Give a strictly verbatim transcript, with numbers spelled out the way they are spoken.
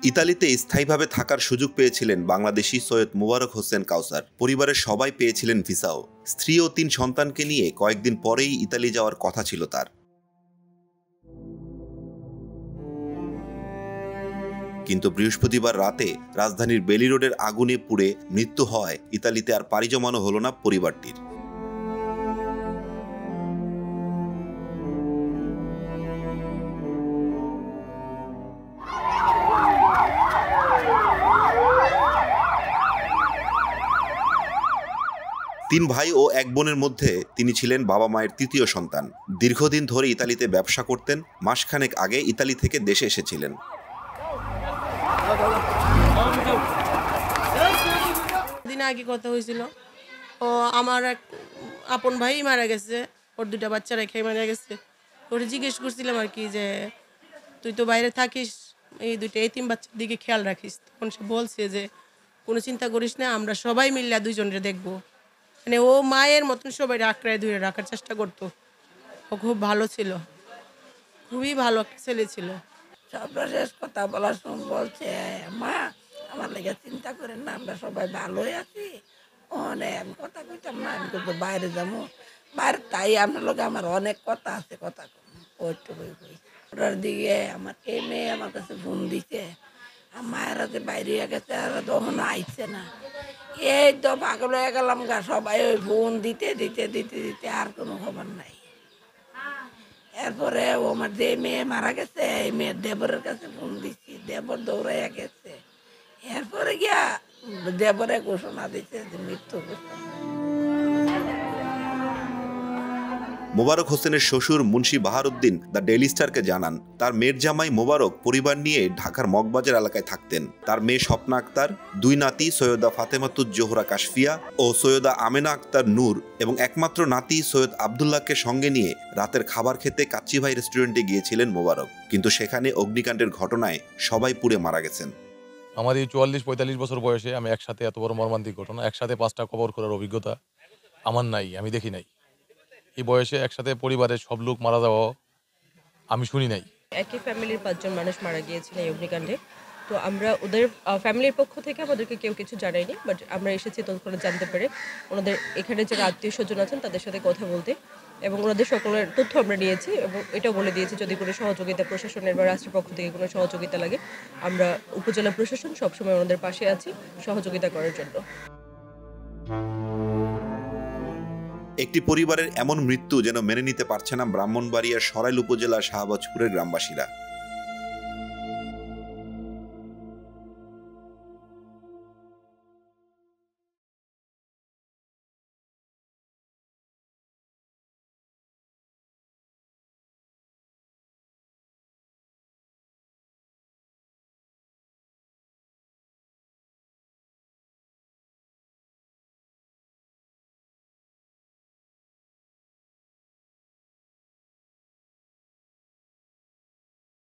ইতালিতে স্থায়ীভাবে থাকার সুযোগ পেয়েছিলেন বাংলাদেশি সৈয়দ মোবারক হোসেন কাউসার। পরিবারের সবাই পেয়েছিলেন ভিসাও। স্ত্রী ও তিন সন্তানকে নিয়ে কয়েকদিন পরেই ইতালি যাওয়ার কথা ছিল তার। কিন্তু বৃহস্পতিবার রাতে রাজধানীর বেলি রোডের আগুনে পুড়ে মৃত্যু হয় ইতালিতে আর পাড়ি জমানো হলো না পরিবারটির। তিন ভাই ও এক বোনের মধ্যে তিনি ছিলেন বাবা মায়ের তৃতীয় সন্তান। দীর্ঘদিন ধরে ইতালিতে ব্যবসা করতেন। মাসখানেক আগে ইতালি থেকে দেশে এসেছিলেন। দিন আগে কথা হয়েছিল, ও আমার এক আপন ভাই মারা গেছে, ওর দুটা বাচ্চা রেখে মারা গেছে। ওরে জিজ্ঞেস করছিলাম আর কি যে তুই তো বাইরে থাকিস, এই দুটো এই তিন বাচ্চার দিকে খেয়াল রাখিস। তখন সে বলছে যে কোনো চিন্তা করিস না, আমরা সবাই মিলে দুইজনরে দেখবো। মানে ও মায়ের মতন সবাই আঁকড়ায় ধরে রাখার চেষ্টা করতো। ও খুব ভালো ছিল, খুবই ভালো একটা ছেলে ছিল। সর্বশেষ কথা বলার সময় বলছে, মা আমার লেগে চিন্তা করেন না, আমরা সবাই ভালোই আছি। অনেক আমি কথা কইতাম না, আমি কিন্তু বাইরে যাবো বাইরে, তাই আপনার লোক আমার অনেক কথা আছে, কথা ওইটু বই বই ওটার দিকে আমার এই মেয়ে আমার কাছে ফোন দিছে, মায়েরা যে বাইরে গেছে আর তখন আইছে না। এই তো পাগল হয়ে গেলাম গা, সবাই ওই ফোন দিতে দিতে দিতে দিতে আর কোনো খবর নাই। এরপরে ও আমার যে মেয়ে মারা গেছে, এই মেয়ের দেবরের কাছে ফোন দিচ্ছি, দেবর দৌড়াইয়া গেছে। এরপরে গিয়া দেবরে ঘোষণা দিচ্ছে যে মৃত্যু ঘোষণা। মোবারক হোসেনের শ্বশুর মুন্সি বাহারউদ্দিন দ্য ডেইলি স্টারকে জানান, তার মেয়ের জামাই মোবারক পরিবার নিয়ে ঢাকার মগবাজার এলাকায় থাকতেন। তার মেয়ে স্বপ্না আক্তার, দুই নাতি সৈয়দা ফাতেমাতুজ জোহরা কাশফিয়া ও সৈয়দা আমেনা আক্তার নূর এবং একমাত্র নাতি সৈয়দ আবদুল্লাহকে সঙ্গে নিয়ে রাতের খাবার খেতে কাচ্চিভাই রেস্টুরেন্টে গিয়েছিলেন মোবারক। কিন্তু সেখানে অগ্নিকাণ্ডের ঘটনায় সবাই পুড়ে মারা গেছেন। আমার এই চুয়াল্লিশ পঁয়তাল্লিশ বছর বয়সে আমি একসাথে এত বড় মর্মান্তিক ঘটনা, একসাথে পাঁচটা কবর করার অভিজ্ঞতা আমার নাই, আমি দেখি নাই। এই বয়সে একসাথে পরিবারের সব লোক মারা যাওয়া আমি শুনি নাই। একই ফ্যামিলির পাঁচজন মানুষ মারা গিয়েছিল এই অগ্নিকাণ্ডে। তো আমরা ওদের ফ্যামিলির পক্ষ থেকে আমাদেরকে কেউ কিছু জানায়নি, বাট আমরা এসেছি তৎক্ষণাৎ জানতে পেরে ওনাদের এখানে যারা আত্মীয় স্বজন আছেন তাদের সাথে কথা বলতে, এবং ওনাদের সকলের তথ্য আমরা নিয়েছি এবং এটাও বলে দিয়েছি যদি কোনো সহযোগিতা প্রশাসনের বা রাষ্ট্রের পক্ষ থেকে কোনো সহযোগিতা লাগে, আমরা উপজেলা প্রশাসন সবসময় ওনাদের পাশে আছি সহযোগিতা করার জন্য। একটি পরিবারের এমন মৃত্যু যেন মেনে নিতে পারছে না ব্রাহ্মণবাড়িয়ার সরাইল উপজেলার শাহবাজপুরের গ্রামবাসীরা।